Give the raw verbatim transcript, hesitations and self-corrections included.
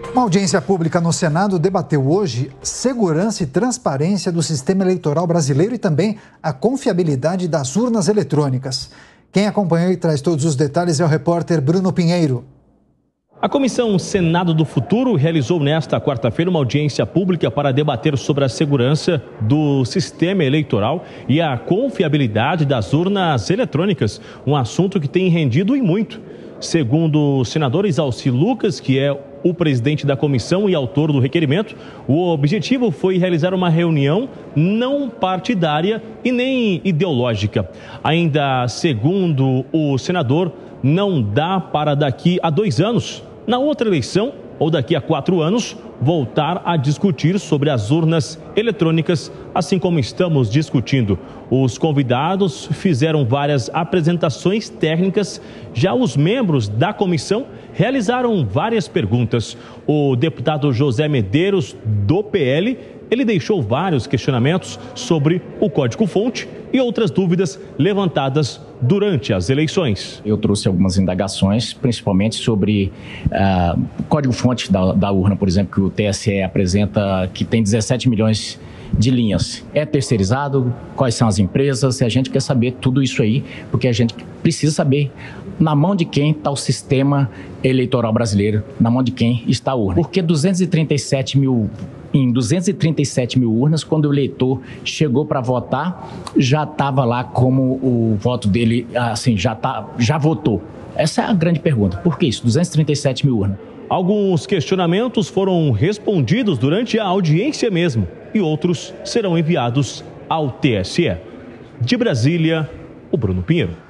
Uma audiência pública no Senado debateu hoje segurança e transparência do sistema eleitoral brasileiro e também a confiabilidade das urnas eletrônicas. Quem acompanhou e traz todos os detalhes é o repórter Bruno Pinheiro. A Comissão Senado do Futuro realizou nesta quarta-feira uma audiência pública para debater sobre a segurança do sistema eleitoral e a confiabilidade das urnas eletrônicas, um assunto que tem rendido e muito. Segundo o senador Isalci Lucas, que é o presidente da comissão e autor do requerimento, o objetivo foi realizar uma reunião não partidária e nem ideológica. Ainda segundo o senador, não dá para daqui a dois anos, na outra eleição ou daqui a quatro anos, voltar a discutir sobre as urnas eletrônicas, assim como estamos discutindo. Os convidados fizeram várias apresentações técnicas, já os membros da comissão realizaram várias perguntas. O deputado José Medeiros, do P L, ele deixou vários questionamentos sobre o código-fonte e outras dúvidas levantadas durante as eleições. Eu trouxe algumas indagações, principalmente sobre uh, o código-fonte da, da urna, por exemplo, que o T S E apresenta que tem dezessete milhões de linhas. É terceirizado? Quais são as empresas? A gente quer saber tudo isso aí, porque a gente precisa saber na mão de quem está o sistema eleitoral brasileiro, na mão de quem está a urna. Porque duzentos e trinta e sete mil... Em duzentos e trinta e sete mil urnas, quando o eleitor chegou para votar, já estava lá como o voto dele, assim, já, tá, já votou. Essa é a grande pergunta. Por que isso? duzentos e trinta e sete mil urnas. Alguns questionamentos foram respondidos durante a audiência mesmo e outros serão enviados ao T S E. De Brasília, o Bruno Pinheiro.